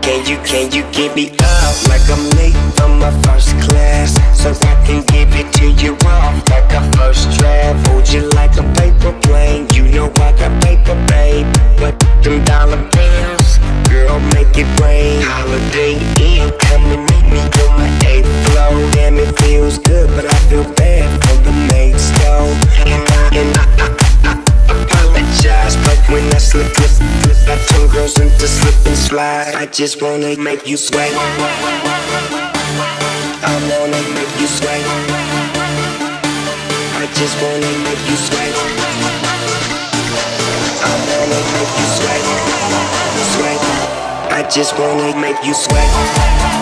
can you get me up like I'm late from my first class, so I can give it to you off like a first draft. Hold you like a paper plane, you know I got paper, babe. But them dollar bills, girl, make it rain. Holiday Inn, come and meet me on my 8th floor. Damn, it feels good, but I feel bad for the mates though. And I apologize, but when I slip, I turn girls into slip and slide. I just wanna make you sweat. I wanna make you sweat. I just wanna make you sweat. I wanna make you sweat. Sweat. I just wanna make you sweat.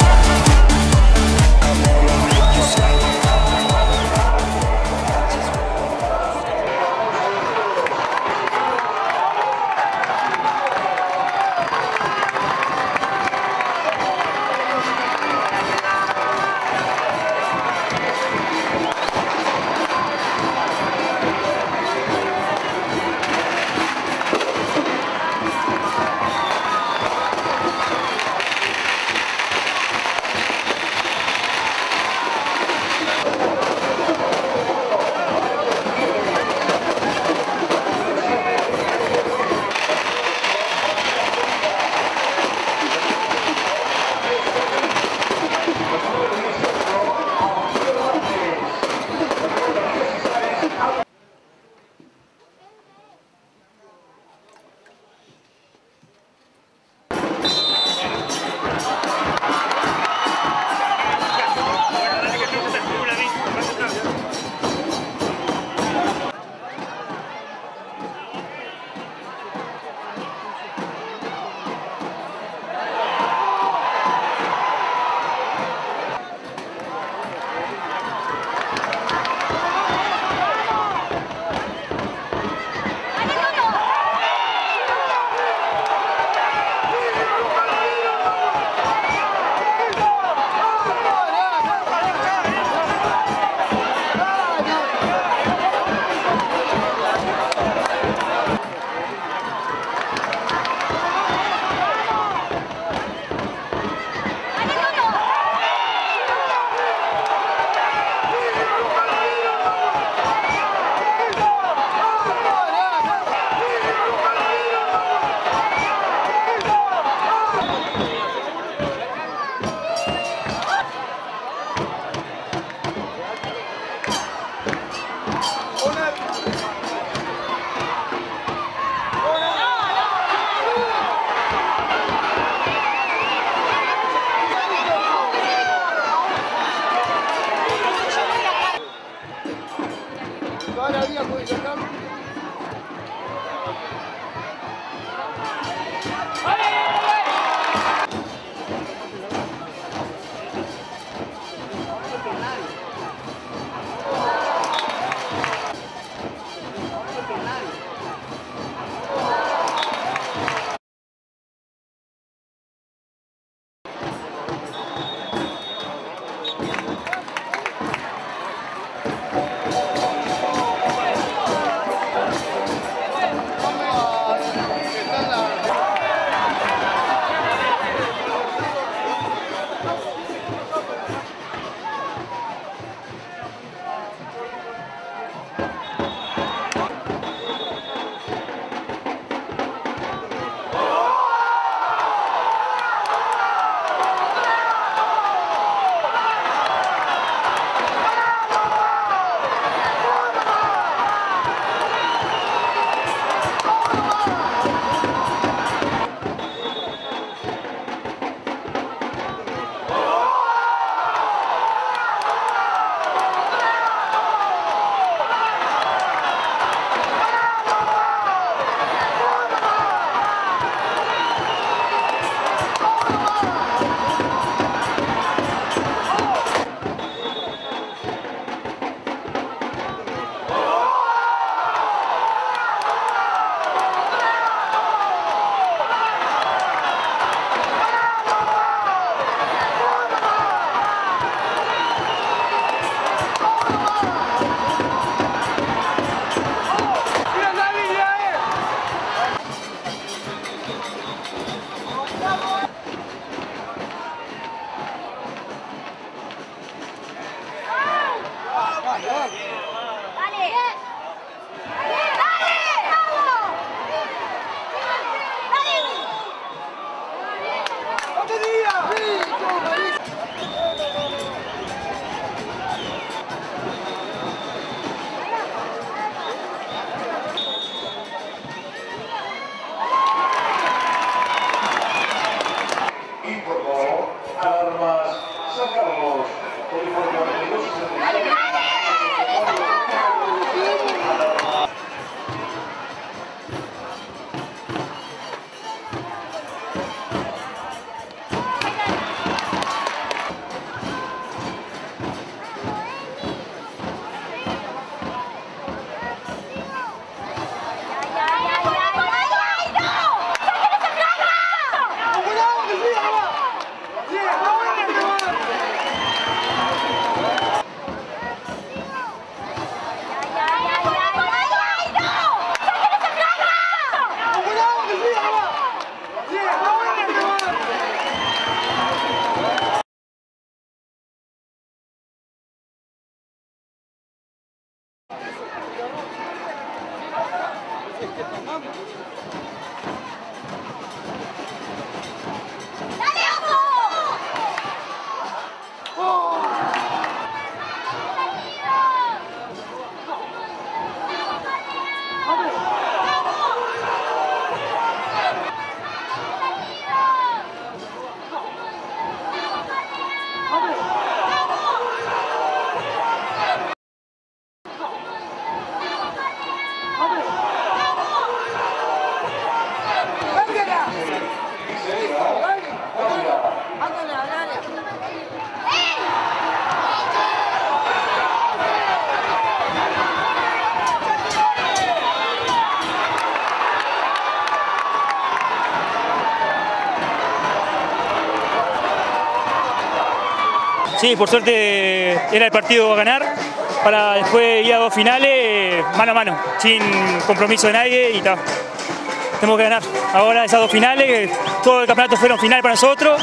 Sí, por suerte era el partido a ganar, para después ir a 2 finales mano a mano, sin compromiso de nadie y tal. Tenemos que ganar. Ahora esas 2 finales, todo el campeonato fueron finales para nosotros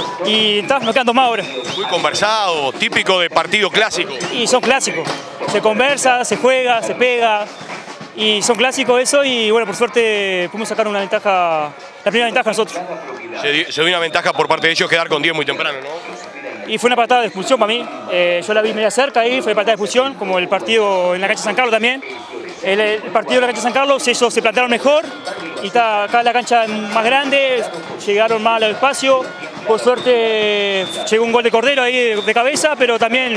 y nos quedan 2 más ahora. Muy conversado, típico de partido clásico. Y son clásicos, se conversa, se juega, se pega y son clásicos eso y bueno, por suerte pudimos sacar una ventaja, la primera ventaja nosotros. Se dio una ventaja por parte de ellos quedar con 10 muy temprano, ¿no? Y fue una patada de expulsión para mí, yo la vi media cerca ahí, fue patada de expulsión, como el partido en la cancha de San Carlos también. El partido en la cancha de San Carlos, ellos se plantaron mejor y está acá la cancha más grande, llegaron más al espacio. Por suerte llegó un gol de Cordero ahí de cabeza, pero también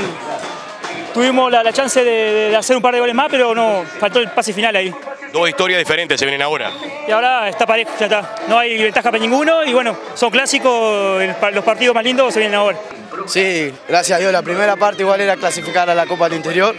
tuvimos la chance de hacer un par de goles más, pero no, faltó el pase final ahí. 2 historias diferentes se vienen ahora. Y ahora está parejo, ya está. No hay ventaja para ninguno y bueno, son clásicos, los partidos más lindos se vienen ahora. Sí, gracias a Dios, la primera parte igual era clasificar a la Copa del Interior.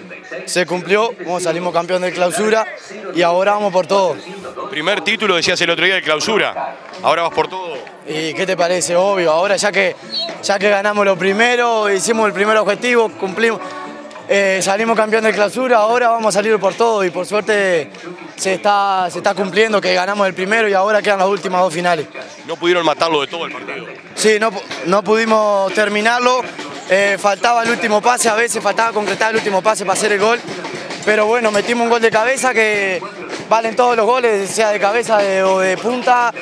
Se cumplió, salimos campeón de clausura y ahora vamos por todo. Primer título, decías el otro día, de clausura. Ahora vas por todo. ¿Y qué te parece? Obvio, ahora ya que ganamos lo primero, hicimos el primer objetivo, cumplimos. Salimos campeón de clausura, ahora vamos a salir por todo y por suerte se está cumpliendo que ganamos el primero y ahora quedan las últimas 2 finales. No pudieron matarlo de todo el partido. Sí, no pudimos terminarlo, faltaba el último pase, a veces faltaba concretar el último pase para hacer el gol, pero bueno, metimos un gol de cabeza que valen todos los goles, sea de cabeza o de punta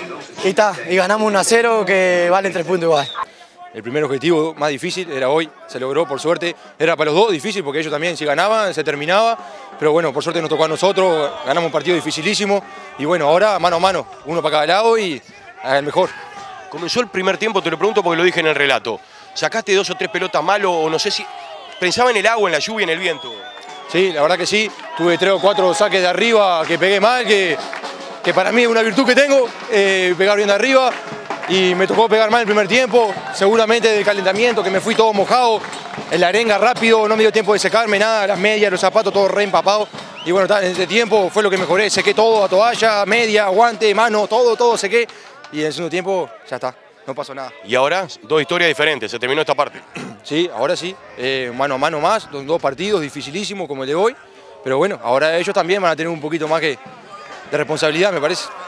y ganamos 1-0 que valen 3 puntos igual. El primer objetivo más difícil era hoy, se logró por suerte, era para los dos difícil porque ellos también si ganaban se terminaba, pero bueno, por suerte nos tocó a nosotros, ganamos un partido dificilísimo y bueno, ahora mano a mano, uno para cada lado y el mejor. Comenzó el primer tiempo, te lo pregunto porque lo dije en el relato, sacaste 2 o 3 pelotas malo o no sé si, pensaba en el agua, en la lluvia, en el viento. Sí, la verdad que sí, tuve 3 o 4 saques de arriba que pegué mal, que para mí es una virtud que tengo, pegar bien de arriba. Y me tocó pegar mal el primer tiempo, seguramente del calentamiento, que me fui todo mojado, en la arenga rápido, no me dio tiempo de secarme nada, las medias, los zapatos, todo re empapado. Y bueno, en ese tiempo fue lo que mejoré, sequé todo, a toalla, media, guante, mano, todo sequé. Y en el segundo tiempo ya está, no pasó nada. Y ahora, 2 historias diferentes, se terminó esta parte. Sí, ahora sí, mano a mano más, 2 partidos dificilísimos como el de hoy. Pero bueno, ahora ellos también van a tener un poquito más de responsabilidad, me parece.